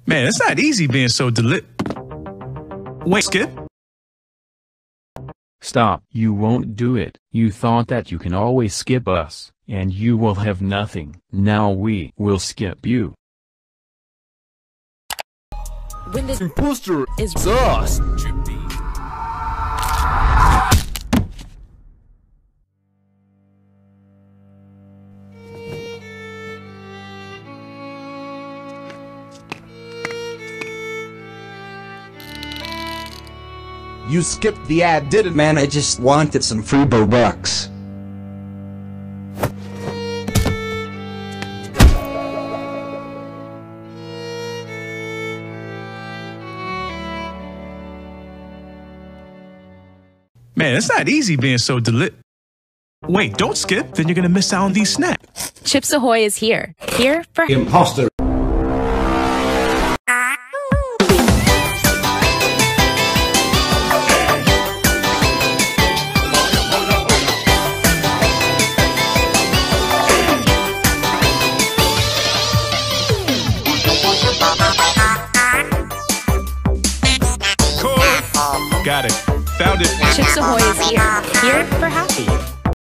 Man, it's not easy being so Wait, Skip? Stop. You won't do it. You thought that you can always skip us, and you will have nothing. Now we will skip you. When this imposter is us. You skipped the ad, didn't Man, I just wanted some free bucks. Man, it's not easy being so Wait, don't skip, then you're gonna miss out on these snacks. Chips Ahoy is here. Here for imposter? Got it. Found it. Chips Ahoy is here. Here for happy.